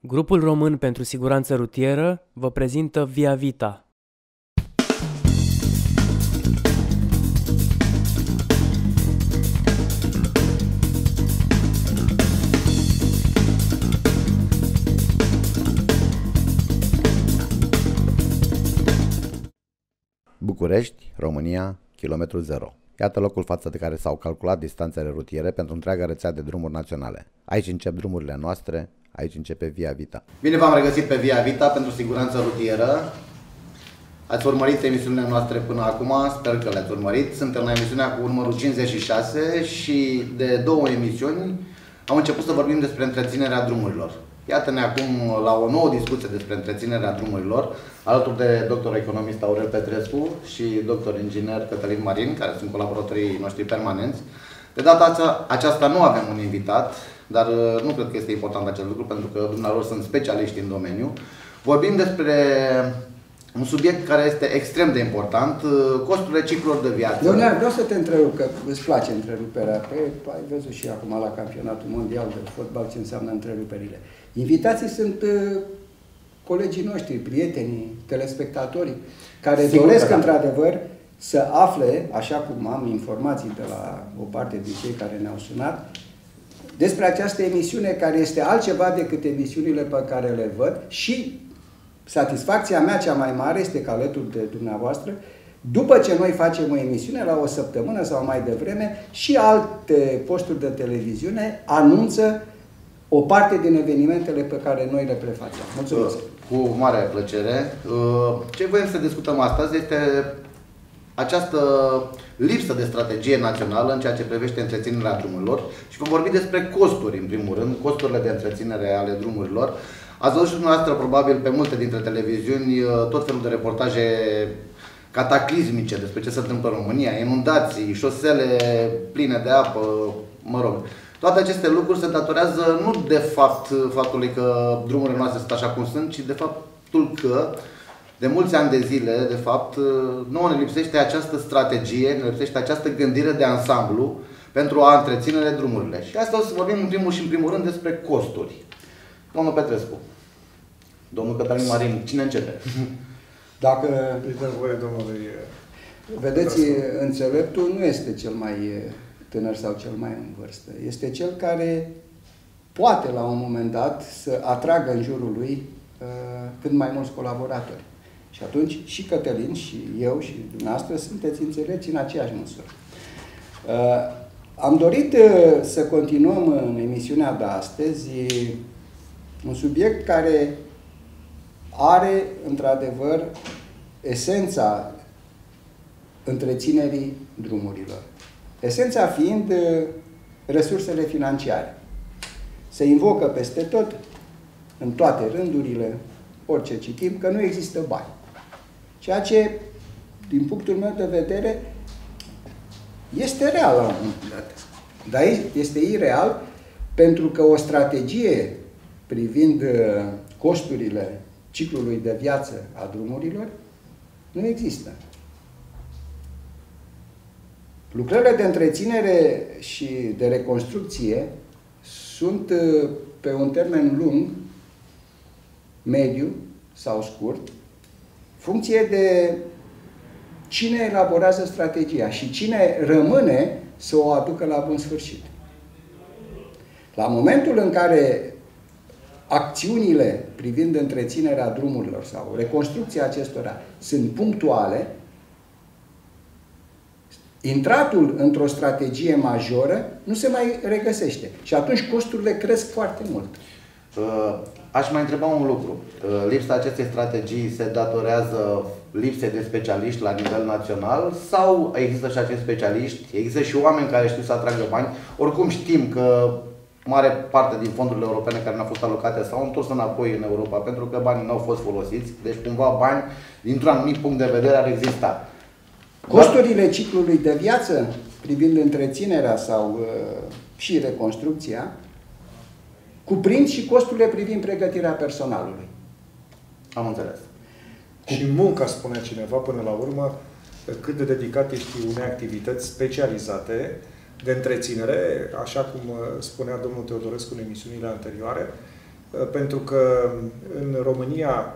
Grupul Român pentru Siguranță Rutieră vă prezintă Via Vita. București, România, kilometru zero. Iată locul față de care s-au calculat distanțele rutiere pentru întreaga rețea de drumuri naționale. Aici încep drumurile noastre, aici începe Via Vita. Bine v-am regăsit pe Via Vita pentru siguranță rutieră. Ați urmărit emisiunile noastre până acum, sper că le-ați urmărit. Suntem la emisiunea cu numărul 56 și de două emisiuni am început să vorbim despre întreținerea drumurilor. Iată-ne acum la o nouă discuție despre întreținerea drumurilor, alături de doctor economist Aurel Petrescu și doctor inginer Cătălin Marin, care sunt colaboratorii noștri permanenți. De data aceasta nu avem un invitat, dar nu cred că este important acest lucru, pentru că dumneavoastră sunt specialiști în domeniu. Vorbim despre un subiect care este extrem de important, costurile ciclurilor de viață. Leonard, vreau să te întrerup, că îți place întreruperea. Ai văzut și acum la campionatul mondial de fotbal ce înseamnă întreruperile. Invitații sunt colegii noștri, prietenii, telespectatorii, care doresc într-adevăr să afle, așa cum am informații de la o parte din cei care ne-au sunat, despre această emisiune care este altceva decât emisiunile pe care le văd și satisfacția mea cea mai mare este că alături de dumneavoastră, după ce noi facem o emisiune, la o săptămână sau mai devreme, și alte posturi de televiziune anunță o parte din evenimentele pe care noi le prefacem. Mulțumesc! Cu mare plăcere. Ce voim să discutăm astăzi este această lipsă de strategie națională în ceea ce privește întreținerea drumurilor și vom vorbi despre costuri, în primul rând, costurile de întreținere ale drumurilor. Ați văzut și dumneavoastră, probabil, pe multe dintre televiziuni, tot felul de reportaje cataclismice despre ce se întâmplă în România, inundații, șosele pline de apă, mă rog. Toate aceste lucruri se datorează nu de faptului că drumurile noastre sunt așa cum sunt, ci de faptul că de mulți ani de zile, de fapt, nouă ne lipsește această strategie, ne lipsește această gândire de ansamblu pentru a întreține drumurile. Și asta o să vorbim în primul rând despre costuri. Domnul Petrescu, domnul Cătălin Marin, cine începe? Dacă îi dă voie domnului. Vedeți, înțeleptul nu este cel mai tânăr sau cel mai în vârstă. Este cel care poate la un moment dat să atragă în jurul lui cât mai mulți colaboratori. Și atunci și Cătălin și eu și dumneavoastră sunteți înțelepți în aceeași măsură. Am dorit să continuăm în emisiunea de astăzi un subiect care are, într-adevăr, esența întreținerii drumurilor. Esența fiind resursele financiare. Se invocă peste tot, în toate rândurile, orice citim, că nu există bani. Ceea ce, din punctul meu de vedere, este real la un moment dat. Dar este ireal pentru că o strategie privind costurile ciclului de viață a drumurilor nu există. Lucrările de întreținere și de reconstrucție sunt pe un termen lung, mediu sau scurt, funcție de cine elaborează strategia și cine rămâne să o aducă la bun sfârșit. La momentul în care acțiunile privind întreținerea drumurilor sau reconstrucția acestora sunt punctuale, intratul într-o strategie majoră nu se mai regăsește. Și atunci costurile cresc foarte mult. Aș mai întreba un lucru. Lipsa acestei strategii se datorează lipsei de specialiști la nivel național sau există și acești specialiști? Există și oameni care știu să atragă bani? Oricum știm că mare parte din fondurile europene care ne-au fost alocate s-au întors înapoi în Europa pentru că banii nu au fost folosiți. Deci cumva bani, dintr-un anumit punct de vedere, ar exista. Costurile ciclului de viață privind întreținerea sau și reconstrucția cuprind și costurile privind pregătirea personalului. Am înțeles. Și munca, spunea cineva până la urmă, cât de dedicat ești unei activități specializate de întreținere, așa cum spunea domnul Teodorescu în emisiunile anterioare, pentru că în România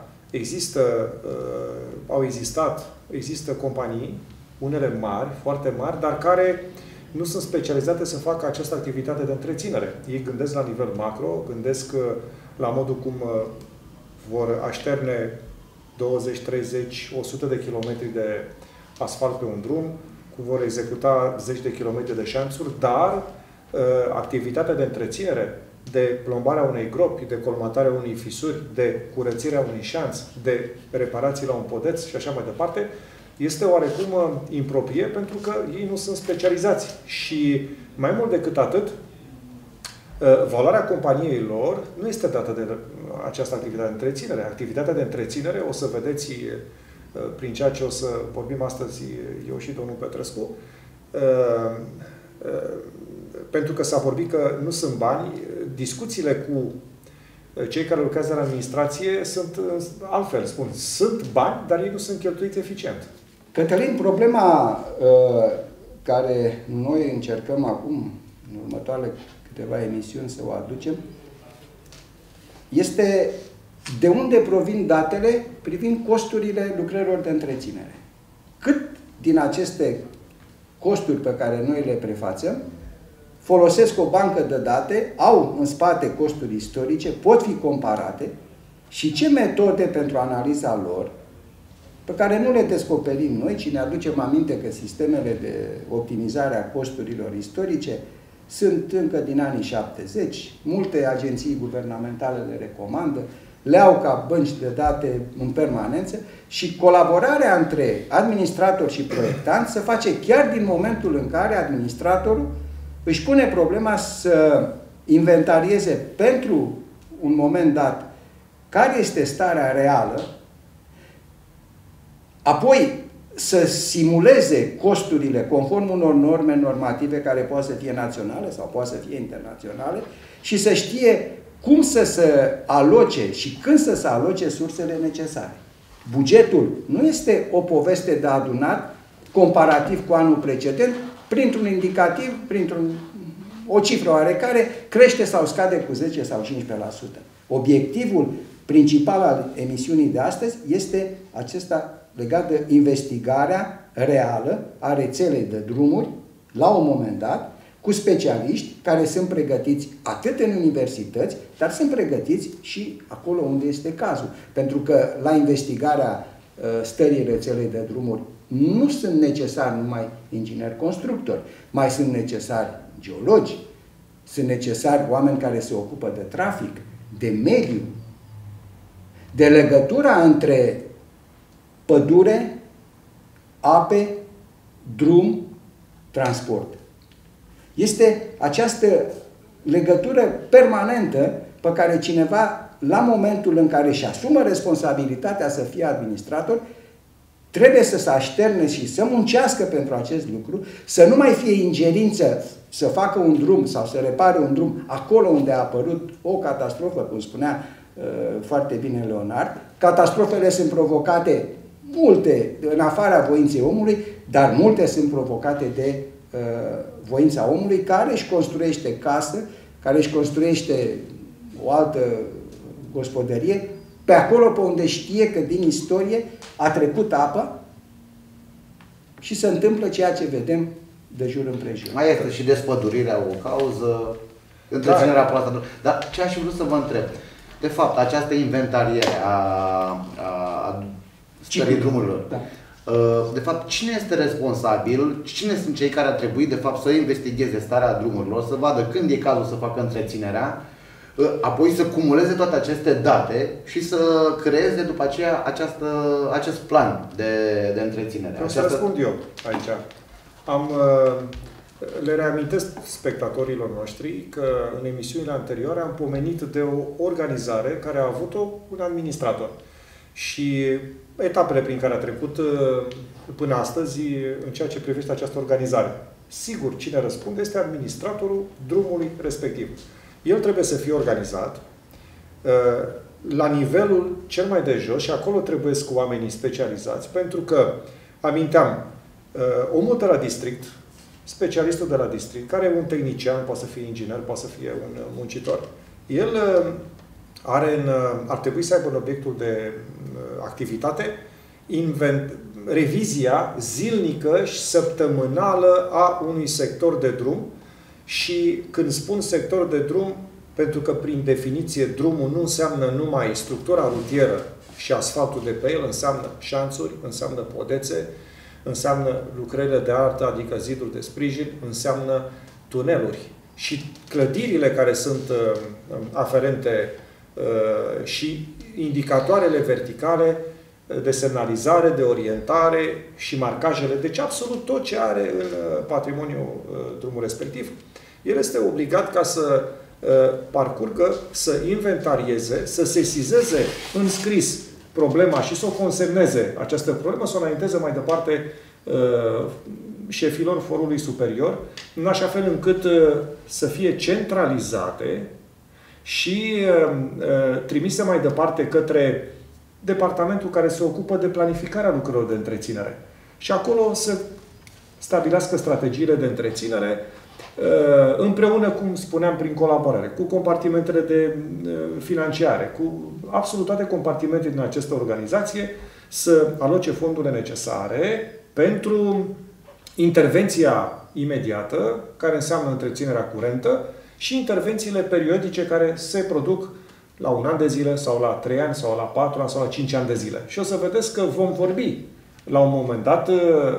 există companii, unele mari, foarte mari, dar care nu sunt specializate să facă această activitate de întreținere. Ei gândesc la nivel macro, gândesc la modul cum vor așterne 20, 30, 100 de kilometri de asfalt pe un drum, cum vor executa 10 de kilometri de șanțuri, dar activitatea de întreținere, de plombarea unei gropi, de colmatarea unei fisuri, de curățirea unui șanț, de reparații la un podeț și așa mai departe, este oarecum improprie pentru că ei nu sunt specializați. Și mai mult decât atât, valoarea companiei lor nu este dată de această activitate de întreținere. Activitatea de întreținere, o să vedeți prin ceea ce o să vorbim astăzi eu și domnul Petrescu, pentru că s-a vorbit că nu sunt bani, discuțiile cu cei care lucrează în administrație sunt altfel, spun. Sunt bani, dar ei nu sunt cheltuiți eficient. Cătălin, problema care noi încercăm acum, în următoarele câteva emisiuni, să o aducem, este de unde provin datele privind costurile lucrărilor de întreținere. Cât din aceste costuri pe care noi le prefațăm folosesc o bancă de date, au în spate costuri istorice, pot fi comparate și ce metode pentru analiza lor, pe care nu le descoperim noi, ci ne aducem aminte că sistemele de optimizare a costurilor istorice sunt încă din anii 70, multe agenții guvernamentale le recomandă, le au ca bănci de date în permanență și colaborarea între administrator și proiectant se face chiar din momentul în care administratorul își pune problema să inventarieze pentru un moment dat care este starea reală, apoi să simuleze costurile conform unor norme normative care poate să fie naționale sau poate să fie internaționale și să știe cum să se aloce și când să se aloce sursele necesare. Bugetul nu este o poveste de adunat comparativ cu anul precedent, printr-un indicativ, o cifră oarecare, crește sau scade cu 10 sau 15%. Obiectivul principal al emisiunii de astăzi este acesta legat de investigarea reală a rețelei de drumuri, la un moment dat, cu specialiști care sunt pregătiți atât în universități, dar sunt pregătiți și acolo unde este cazul. Pentru că la investigarea stării rețelei de drumuri nu sunt necesari numai ingineri constructori, mai sunt necesari geologi, sunt necesari oameni care se ocupă de trafic, de mediu, de legătura între pădure, ape, drum, transport. Este această legătură permanentă pe care cineva, la momentul în care își asumă responsabilitatea să fie administrator, trebuie să se așterne și să muncească pentru acest lucru, să nu mai fie ingerință să facă un drum sau să repare un drum acolo unde a apărut o catastrofă, cum spunea foarte bine Leonard. Catastrofele sunt provocate multe în afara voinței omului, dar multe sunt provocate de voința omului care își construiește casă, care își construiește o altă gospodărie, pe acolo pe unde știe că din istorie a trecut apa și se întâmplă ceea ce vedem de jur împrejur. Mai este și despădurirea o cauză, întreținerea proastă. Dar ce aș vrea să vă întreb? De fapt, această inventariere a stării drumurilor. Da. De fapt, cine este responsabil, cine sunt cei care ar trebui, de fapt, să investigheze starea drumurilor, să vadă când e cazul să facă întreținerea, apoi să cumuleze toate aceste date și să creeze după aceea acest plan de întreținere. Vreau să răspund eu aici. Le reamintesc spectatorilor noștri că în emisiunile anterioare am pomenit de o organizare care a avut-o un administrator. Și etapele prin care a trecut până astăzi în ceea ce privește această organizare. Sigur, cine răspunde este administratorul drumului respectiv. El trebuie să fie organizat la nivelul cel mai de jos și acolo trebuie cu oamenii specializați, pentru că, aminteam, omul de la district, specialistul de la district, care e un tehnician, poate să fie inginer, poate să fie un muncitor, el ar trebui să aibă în obiectul de activitate revizia zilnică și săptămânală a unui sector de drum. Și când spun sector de drum, pentru că prin definiție drumul nu înseamnă numai structura rutieră și asfaltul de pe el, înseamnă șanțuri, înseamnă podețe, înseamnă lucrările de artă, adică ziduri de sprijin, înseamnă tuneluri. Și clădirile care sunt aferente și indicatoarele verticale de semnalizare, de orientare și marcajele, deci absolut tot ce are în patrimoniul drumul respectiv, el este obligat ca să parcurgă, să inventarieze, să sesizeze în scris problema și să o consemneze această problemă, să o înainteze mai departe șefilor forului superior, în așa fel încât să fie centralizate și trimise mai departe către departamentul care se ocupă de planificarea lucrărilor de întreținere. Și acolo să stabilească strategiile de întreținere împreună, cum spuneam, prin colaborare, cu compartimentele de financiare, cu absolut toate compartimentele din această organizație, să aloce fondurile necesare pentru intervenția imediată, care înseamnă întreținerea curentă, și intervențiile periodice care se produc la 1 an de zile, sau la 3 ani, sau la 4 ani, sau la 5 ani de zile. Și o să vedeți că vom vorbi la un moment dat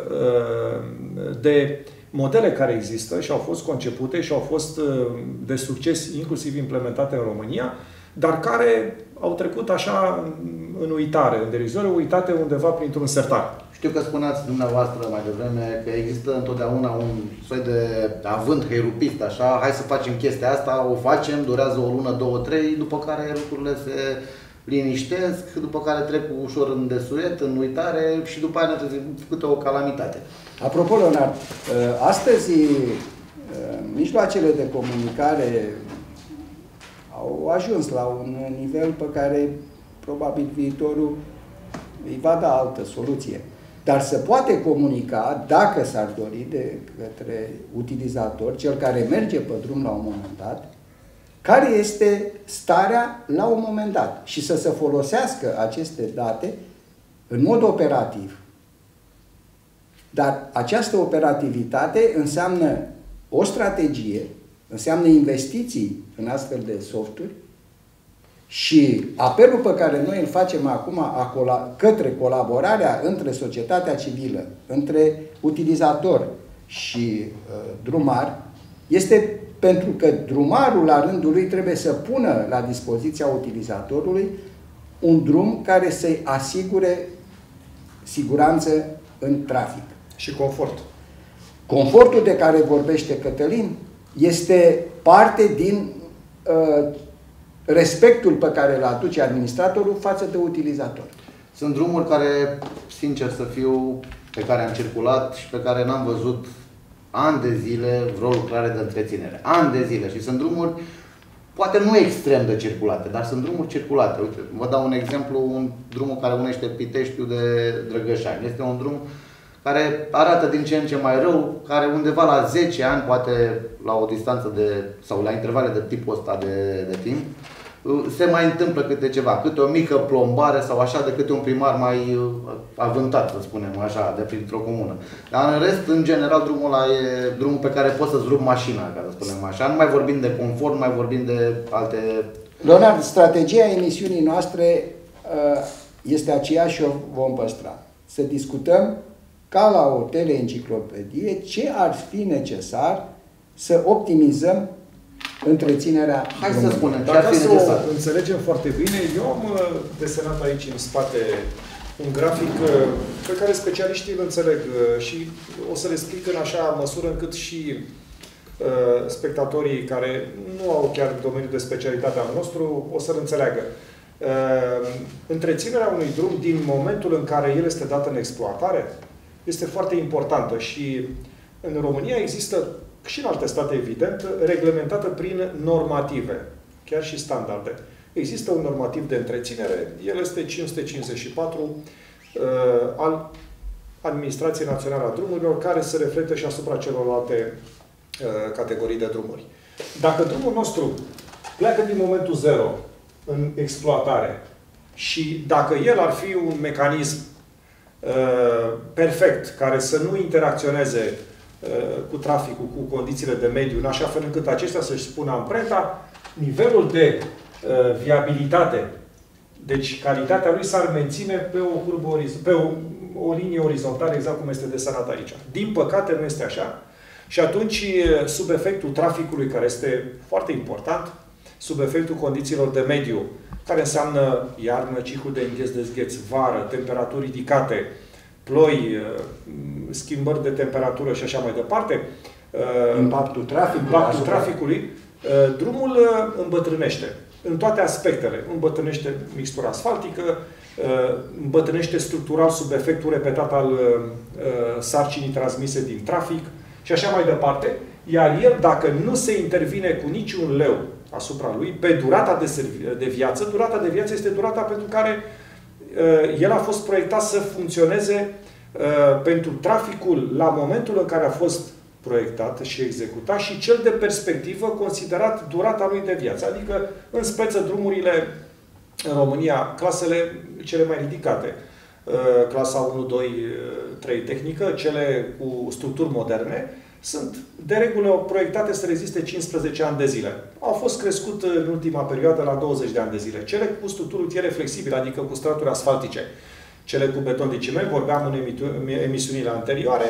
de modele care există și au fost concepute și au fost de succes, inclusiv implementate în România, dar care au trecut așa în uitare, în derizoriu, uitate undeva printr-un sertar. Știu că spuneați dumneavoastră mai devreme că există întotdeauna un soi de avânt heirupist, așa, hai să facem chestia asta, o facem, durează o lună, 2, 3, după care lucrurile se liniștesc, după care trec ușor în desuet, în uitare și după aia ne trezim câte o calamitate. Apropo, Leonard, astăzi mijloacele de comunicare au ajuns la un nivel pe care probabil viitorul îi va da altă soluție. Dar se poate comunica, dacă s-ar dori, de către utilizator, cel care merge pe drum la un moment dat, care este starea la un moment dat și să se folosească aceste date în mod operativ. Dar această operativitate înseamnă o strategie, înseamnă investiții în astfel de softuri și apelul pe care noi îl facem acum către colaborarea între societatea civilă, între utilizator și drumar, este pentru că drumarul la rândul lui trebuie să pună la dispoziția utilizatorului un drum care să-i asigure siguranță în trafic. Și confort. Confortul de care vorbește Cătălin este parte din respectul pe care îl aduce administratorul față de utilizator. Sunt drumuri care, sincer să fiu, pe care am circulat și pe care n-am văzut ani de zile vreo lucrare de întreținere. Ani de zile. Și sunt drumuri, poate nu extrem de circulate, dar sunt drumuri circulate. Uite, vă dau un exemplu, un drum care unește Piteștiul de Drăgășani. Este un drum care arată din ce în ce mai rău, care undeva la 10 ani, poate la o distanță de, sau la intervale de tipul ăsta de timp, se mai întâmplă câte ceva, câte o mică plombare sau așa, de câte un primar mai avântat, să spunem așa, de printr-o comună. Dar în rest, în general, drumul ăla e drumul pe care poți să-ți rupi mașina, ca să spunem așa. Nu mai vorbim de confort, nu mai vorbim de alte... Leonard, strategia emisiunii noastre este aceeași și o vom păstra. Să discutăm ca la o teleenciclopedie ce ar fi necesar să optimizăm întreținerea. Hai să spunem, dacă să o înțelegem foarte bine, eu am desenat aici în spate un grafic pe care specialiștii îl înțeleg și o să le explic în așa măsură încât și spectatorii care nu au chiar domeniul de specialitate al nostru o să-l înțeleagă. Întreținerea unui drum din momentul în care el este dat în exploatare este foarte importantă și în România există, și în alte state, evident, reglementată prin normative, chiar și standarde. Există un normativ de întreținere, el este 554 al Administrației Naționale a Drumurilor, care se reflectă și asupra celorlalte categorii de drumuri. Dacă drumul nostru pleacă din momentul 0 în exploatare și dacă el ar fi un mecanism perfect, care să nu interacționeze cu traficul, cu condițiile de mediu, în așa fel încât acestea să-și spună amprenta, nivelul de viabilitate, deci calitatea lui s-ar menține pe o curbă pe o linie orizontală, exact cum este desenat aici. Din păcate nu este așa. Și atunci, sub efectul traficului, care este foarte important, sub efectul condițiilor de mediu, care înseamnă iarnă, ciclu de îngheț-dezgheț, vară, temperaturi ridicate, ploi, schimbări de temperatură și așa mai departe, impactul traficului, drumul îmbătrânește în toate aspectele. Îmbătrânește mixtura asfaltică, îmbătrânește structural sub efectul repetat al sarcinii transmise din trafic și așa mai departe. Iar el, dacă nu se intervine cu niciun leu asupra lui, pe durata de viață, durata de viață este durata pentru care el a fost proiectat să funcționeze pentru traficul la momentul în care a fost proiectat și executat și cel de perspectivă considerat durata lui de viață. Adică, în speță, drumurile în România, clasele cele mai ridicate, clasa 1, 2, 3 tehnică, cele cu structuri moderne, sunt de regulă proiectate să reziste 15 ani de zile. Au fost crescut în ultima perioadă la 20 de ani de zile. Cele cu structuri rutiere flexibile, adică cu straturi asfaltice, cele cu beton de ciment, vorbeam în emisiunile anterioare,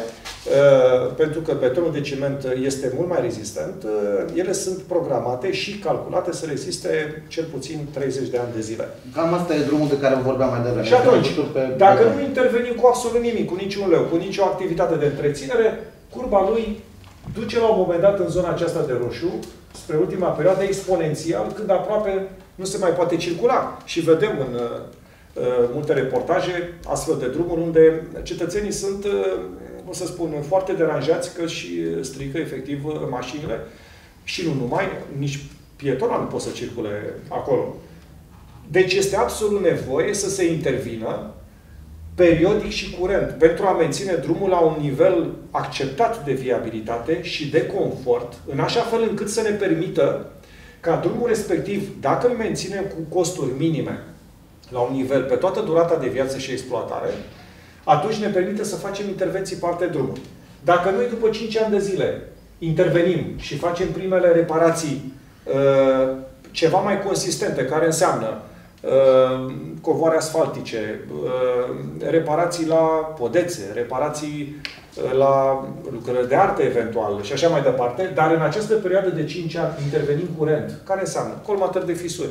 pentru că betonul de ciment este mult mai rezistent, ele sunt programate și calculate să reziste cel puțin 30 de ani de zile. Cam asta e drumul de care vorbeam mai devreme. Și atunci, dacă nu intervenim cu absolut nimic, cu niciun leu, cu nicio activitate de întreținere, curba lui duce la un moment dat în zona aceasta de roșu, spre ultima perioadă, exponențial, când aproape nu se mai poate circula. Și vedem în multe reportaje astfel de drumuri unde cetățenii sunt, o să spun, foarte deranjați că și strică efectiv mașinile și nu numai, nici pietona nu pot să circule acolo. Deci este absolut nevoie să se intervină periodic și curent pentru a menține drumul la un nivel acceptat de viabilitate și de confort, în așa fel încât să ne permită ca drumul respectiv, dacă îl menținem cu costuri minime, la un nivel pe toată durata de viață și exploatare, atunci ne permite să facem intervenții pe alte drumuri. Dacă noi după 5 ani de zile intervenim și facem primele reparații ceva mai consistente, care înseamnă covoare asfaltice, reparații la podețe, reparații la lucrări de artă eventual și așa mai departe, dar în această perioadă de 5 ani intervenim curent, care înseamnă colmatări de fisuri,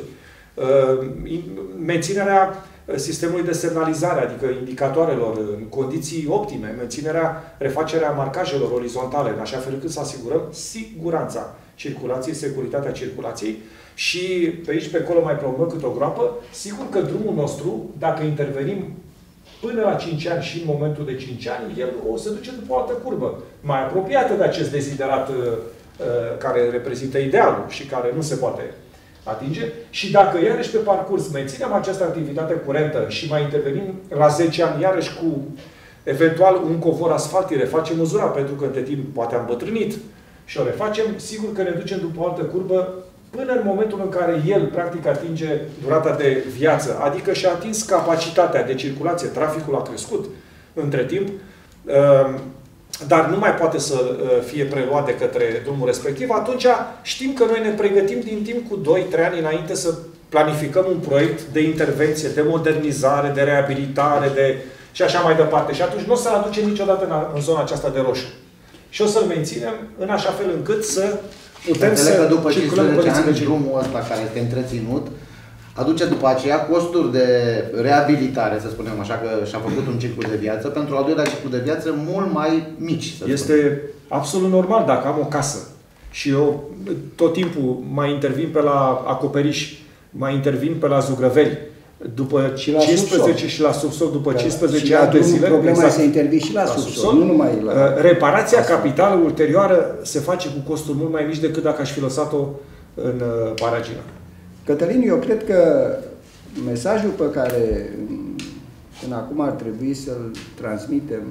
menținerea sistemului de semnalizare, adică indicatoarelor în condiții optime, menținerea, refacerea marcajelor orizontale, în așa fel încât să asigurăm siguranța circulației, securitatea circulației și pe aici, pe acolo mai problemă cât o groapă. Sigur că drumul nostru, dacă intervenim până la 5 ani și în momentul de 5 ani, el o să duce după o altă curbă, mai apropiată de acest deziderat care reprezintă idealul și care nu se poate atinge. Și dacă iarăși pe parcurs menținem această activitate curentă și mai intervenim la 10 ani iarăși cu eventual un covor asfaltic, refacem uzura, pentru că între timp poate am bătrânit și o refacem, sigur că ne ducem după o altă curbă până în momentul în care el practic atinge durata de viață, adică și-a atins capacitatea de circulație, traficul a crescut între timp, dar nu mai poate să fie preluat de către drumul respectiv, atunci știm că noi ne pregătim din timp cu 2-3 ani înainte să planificăm un proiect de intervenție, de modernizare, de reabilitare, și așa mai departe. Și atunci nu o să-l aducem niciodată în zona aceasta de roșu. Și o să-l menținem în așa fel încât să putem să după circulăm în condiții de drumul ăsta care este întreținut, aduce după aceea costuri de reabilitare, să spunem așa, că și-a făcut un ciclu de viață, pentru al doilea ciclu de viață mult mai mici. Este absolut normal dacă am o casă și eu tot timpul mai intervin pe la acoperiș, mai intervin pe la zugrăveli, după 15 și la subsol, după 15 ani de zile. Problema să intervii și la subsol, nu numai la... Reparația capitală ulterioară se face cu costuri mult mai mici decât dacă aș fi lăsat-o în paragină. Cătălin, eu cred că mesajul pe care până acum ar trebui să-l transmitem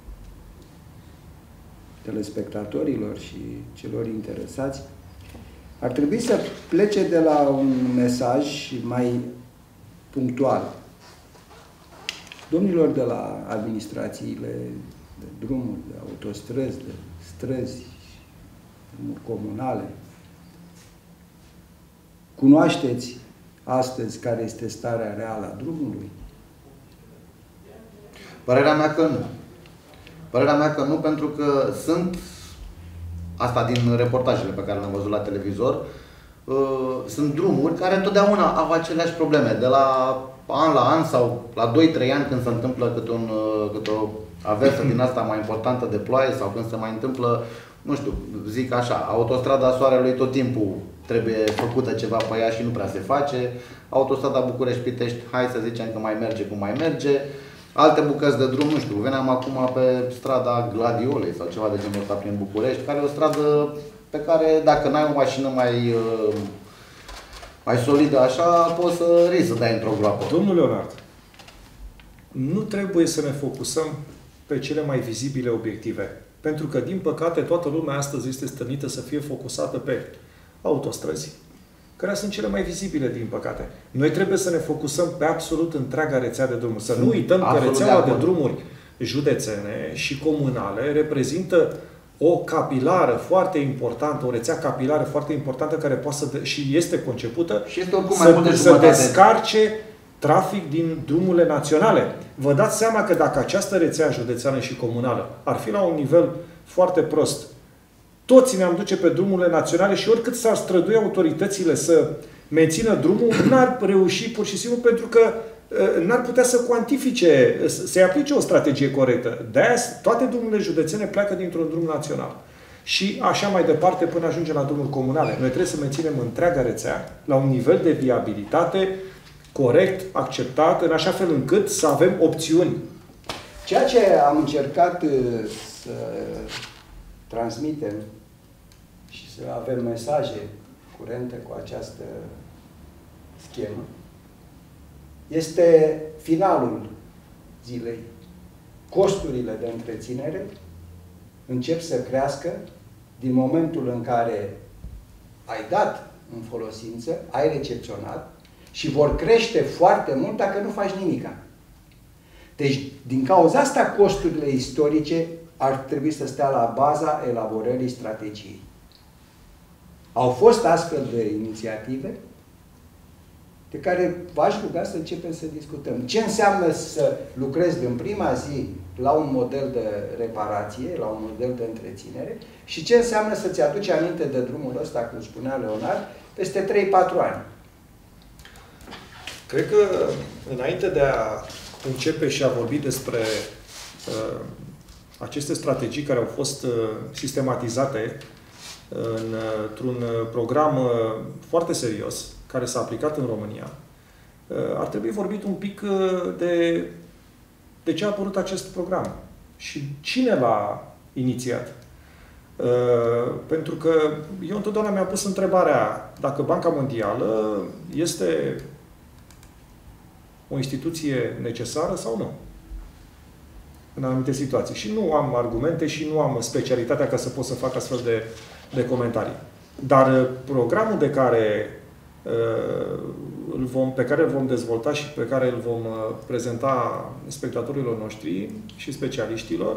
telespectatorilor și celor interesați ar trebui să plece de la un mesaj mai punctual. Domnilor de la administrațiile de drumuri, de autostrăzi, de străzi, drumuri comunale, cunoașteți astăzi care este starea reală a drumului? Părerea mea că nu. Părerea mea că nu, pentru că asta din reportajele pe care le-am văzut la televizor, sunt drumuri care întotdeauna au aceleași probleme, de la an la an sau la 2-3 ani când se întâmplă câte o aversă din asta mai importantă de ploaie sau când se mai întâmplă, nu știu, zic așa, autostrada Soarelui tot timpul trebuie făcută ceva pe ea și nu prea se face, autostrada București-Pitești, hai să zicem că mai merge cum mai merge, alte bucăți de drum, nu știu, veneam acum pe strada Gladiolei sau ceva de genul ăsta prin București, care e o stradă pe care dacă n-ai o mașină mai solidă așa, poți să risci să dai într-o groapă. Domnul Leonard, nu trebuie să ne focusăm pe cele mai vizibile obiective. Pentru că, din păcate, toată lumea astăzi este stănită să fie focusată pe autostrăzi, care sunt cele mai vizibile, din păcate. Noi trebuie să ne focusăm pe absolut întreaga rețea de drumuri. Să nu uităm că rețeaua de drumuri județene și comunale reprezintă o capilară foarte importantă, o rețea capilară foarte importantă care poate și este concepută și este să descarce trafic din drumurile naționale. Vă dați seama că dacă această rețea județeană și comunală ar fi la un nivel foarte prost, toți ne-am duce pe drumurile naționale și oricât s-ar strădui autoritățile să mențină drumul, n-ar reuși pur și simplu pentru că n-ar putea să cuantifice, să-i aplice o strategie corectă. De-aia toate drumurile județene pleacă dintr-un drum național. Și așa mai departe până ajunge la drumuri comunale. Noi trebuie să menținem întreaga rețea la un nivel de viabilitate corect, acceptat, în așa fel încât să avem opțiuni. Ceea ce am încercat să transmitem și să avem mesaje curente cu această schemă este finalul zilei. Costurile de întreținere încep să crească din momentul în care ai dat în folosință, ai recepționat și vor crește foarte mult dacă nu faci nimica. Deci, din cauza asta, costurile istorice ar trebui să stea la baza elaborării strategiei. Au fost astfel de inițiative de care v-aș ruga să începem să discutăm. Ce înseamnă să lucrezi din prima zi la un model de reparație, la un model de întreținere și ce înseamnă să-ți aduci aminte de drumul ăsta, cum spunea Leonard, peste 3-4 ani. Cred că, înainte de a începe și a vorbi despre aceste strategii care au fost sistematizate într-un program foarte serios, care s-a aplicat în România, ar trebui vorbit un pic de ce a apărut acest program și cine l-a inițiat. Pentru că eu întotdeauna mi-am pus întrebarea dacă Banca Mondială este o instituție necesară sau nu în anumite situații. Și nu am argumente și nu am specialitatea ca să pot să fac astfel de comentarii. Dar programul pe care îl vom dezvolta și pe care îl vom prezenta spectatorilor noștri și specialiștilor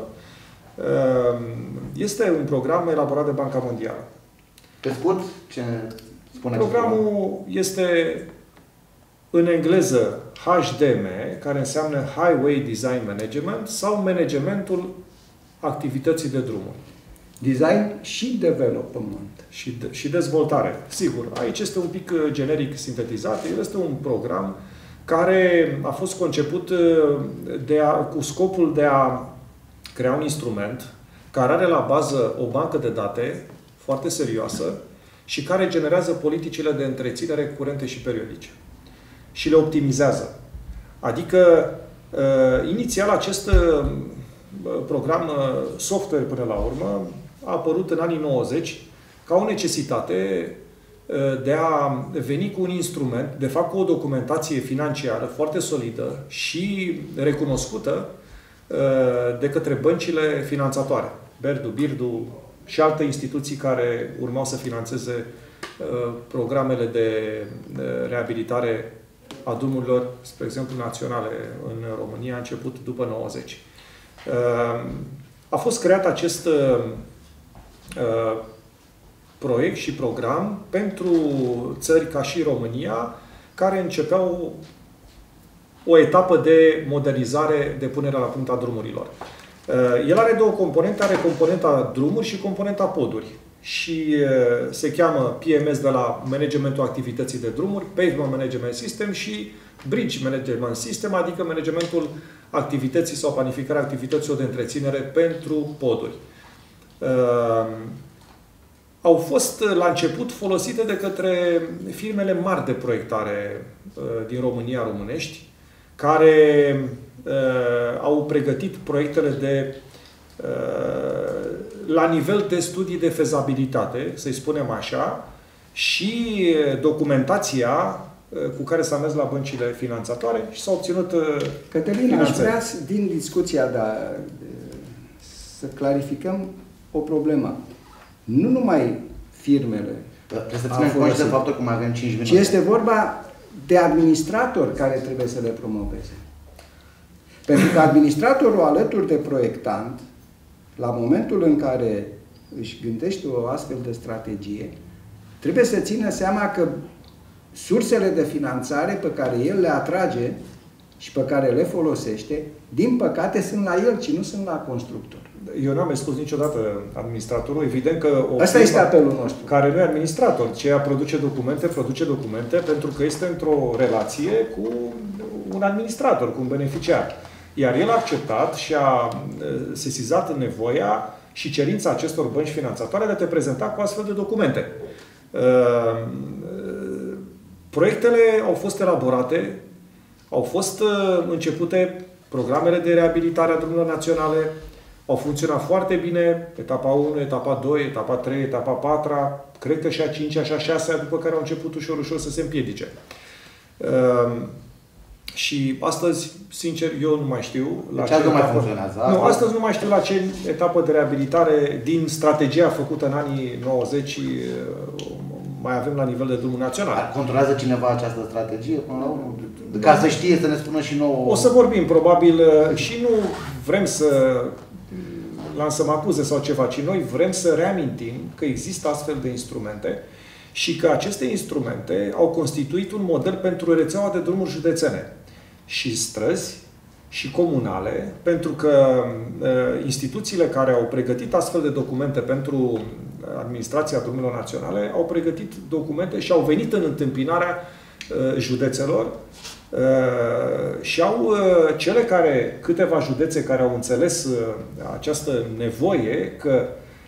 este un program elaborat de Banca Mondială. Pe scurt, ce spune programul este în engleză HDM, care înseamnă Highway Design Management sau managementul activității de drumuri. Design și development. Și dezvoltare. Sigur, aici este un pic generic sintetizat. El este un program care a fost conceput cu scopul de a crea un instrument care are la bază o bancă de date foarte serioasă și care generează politicile de întreținere curente și periodice. Și le optimizează. Adică, inițial, acest program software, până la urmă, a apărut în anii 90 ca o necesitate de a veni cu un instrument, de fapt cu o documentație financiară foarte solidă și recunoscută de către băncile finanțatoare, Berdu, Birdu și alte instituții care urmau să finanțeze programele de reabilitare a drumurilor, spre exemplu, naționale în România, a început după 90. A fost creat acest proiect și program pentru țări ca și România, care începeau o etapă de modernizare, de punere la punct a drumurilor. El are două componente, are componenta drumuri și componenta poduri. Și se cheamă PMS de la managementul activității de drumuri, Pavement Management System și Bridge Management System, adică managementul activității sau planificarea activităților de întreținere pentru poduri. Au fost la început folosite de către firmele mari de proiectare din România, românești, care au pregătit proiectele la nivel de studii de fezabilitate, să-i spunem așa, și documentația cu care s-a mers la băncile finanțatoare și s-a obținut Cătălin, aș vrea din discuția să clarificăm o problemă. Nu numai firmele trebuie să ținem cont de faptul că mai avem 5 minute. ci este vorba de administratori care trebuie să le promoveze. Pentru că administratorul alături de proiectant, la momentul în care își gândește o astfel de strategie, trebuie să țină seama că sursele de finanțare pe care el le atrage și pe care le folosește, din păcate sunt la el, ci nu sunt la constructor. Eu n-am spus niciodată administratorul. Evident că asta este apelul nostru. Care nu e administrator, ci ea produce documente pentru că este într-o relație cu un administrator, cu un beneficiar. Iar el a acceptat și a sesizat nevoia și cerința acestor bănci finanțatoare de a te prezenta cu astfel de documente. Proiectele au fost elaborate, au fost începute programele de reabilitare a drumurilor naționale, au funcționat foarte bine, etapa 1, etapa 2, etapa 3, etapa 4, cred că și a 5-a și a 6-a, după care au început ușor, ușor să se împiedice. Și astăzi, sincer, eu nu mai știu la ce etapă... mai funcționează. Nu, astăzi nu mai știu la ce etapă de reabilitare din strategia făcută în anii 90 mai avem la nivel de drumuri naționale. Controlează cineva această strategie până la urmă? Ca să știe, să ne spună și nouă... O să vorbim, probabil, și nu vrem să lansăm acuze sau ceva, ci noi vrem să reamintim că există astfel de instrumente și că aceste instrumente au constituit un model pentru rețeaua de drumuri județene și străzi și comunale, pentru că instituțiile care au pregătit astfel de documente pentru administrația drumurilor naționale au pregătit documente și au venit în întâmpinarea județelor și au câteva județe care au înțeles această nevoie că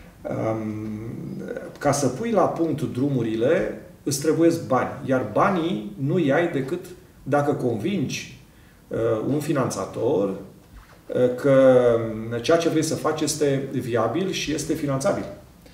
ca să pui la punct drumurile îți trebuiesc bani, iar banii nu îi ai decât dacă convingi un finanțator că ceea ce vrei să faci este viabil și este finanțabil.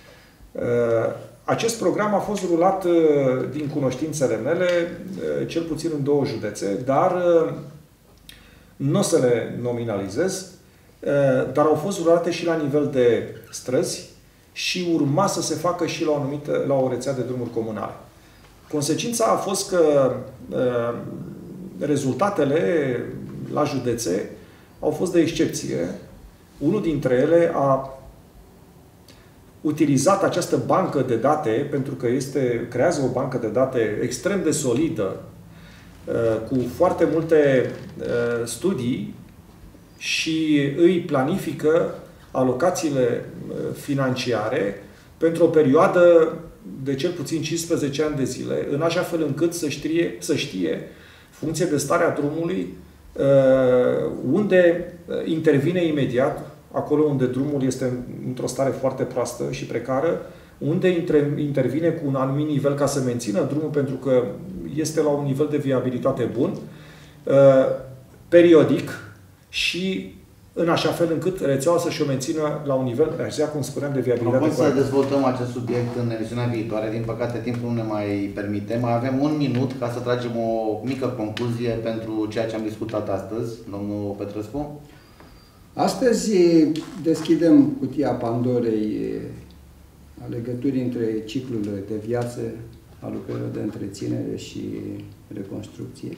Acest program a fost rulat din cunoștințele mele, cel puțin în 2 județe, dar nu o să le nominalizez, dar au fost rulate și la nivel de străzi și urma să se facă și la o rețea de drumuri comunale. Consecința a fost că rezultatele la județe au fost de excepție. Unul dintre ele a utilizat această bancă de date, pentru că creează o bancă de date extrem de solidă, cu foarte multe studii și îi planifică alocațiile financiare pentru o perioadă de cel puțin 15 ani de zile, în așa fel încât să știe, funcție de starea drumului, unde intervine imediat, acolo unde drumul este într-o stare foarte proastă și precară, unde intervine cu un anumit nivel ca să mențină drumul, pentru că este la un nivel de viabilitate bun, periodic și în așa fel încât rețeaua să-și o mențină la un nivel, cum spuneam, de viabilitate. Vom să dezvoltăm acest subiect în emisiunea viitoare. Din păcate, timpul nu ne mai permite. Mai avem 1 minut ca să tragem o mică concluzie pentru ceea ce am discutat astăzi, domnul a legăturii între ciclul de viață a lucrărilor de întreținere și reconstrucție.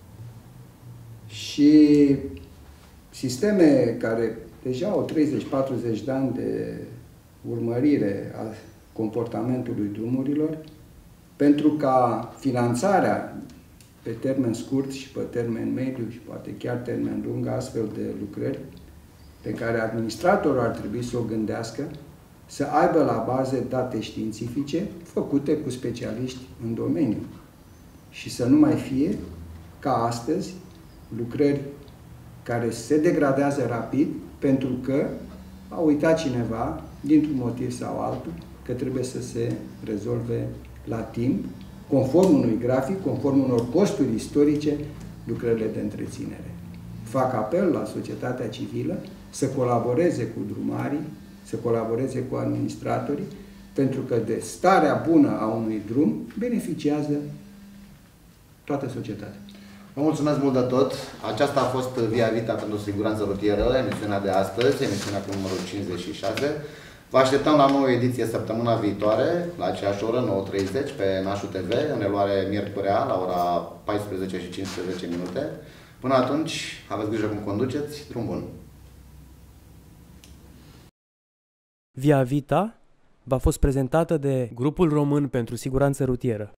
Și sisteme care deja au 30-40 de ani de urmărire a comportamentului drumurilor, pentru ca finanțarea pe termen scurt și pe termen mediu și poate chiar termen lung astfel de lucrări pe care administratorul ar trebui să o gândească, să aibă la bază date științifice făcute cu specialiști în domeniu și să nu mai fie, ca astăzi, lucrări care se degradează rapid pentru că a uitat cineva, dintr-un motiv sau altul, că trebuie să se rezolve la timp, conform unui grafic, conform unor costuri istorice, lucrările de întreținere. Fac apel la societatea civilă să colaboreze cu drumarii, să colaboreze cu administratorii, pentru că de starea bună a unui drum beneficiază toată societatea. Vă mulțumesc mult de tot. Aceasta a fost Via Vita pentru siguranță rutieră, emisiunea de astăzi, emisiunea cu numărul 56. Vă așteptăm la nouă ediție săptămâna viitoare, la aceeași oră, 9:30, pe Nașu TV, în reluare miercurea, la ora 14:15. Până atunci, aveți grijă cum conduceți, drum bun! Via Vita v-a fost prezentată de Grupul Român pentru Siguranță Rutieră.